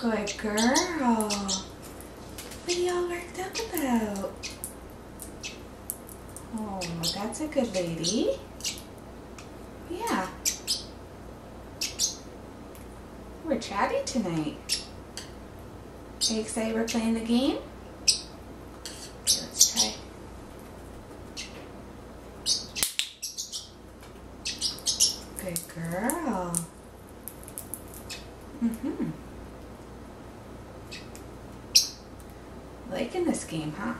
Good girl. What are you all worked up about? Oh, that's a good lady. Yeah. We're chatty tonight. Are you excited we're playing the game? Okay, let's try. Good girl. Liking this game, huh?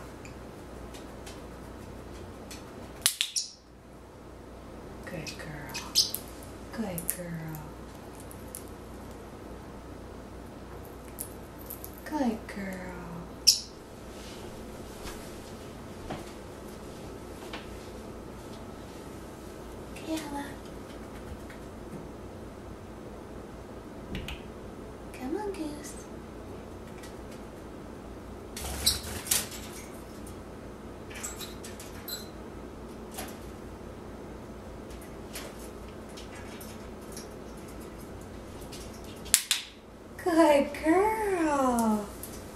Good girl. Good girl. Good girl. Okay, Ella. Come on, Goose. Good girl.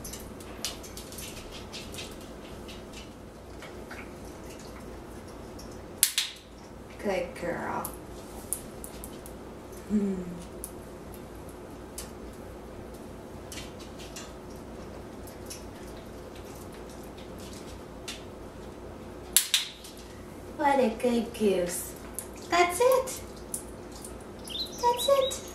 Good girl. What a good goose. That's it. That's it.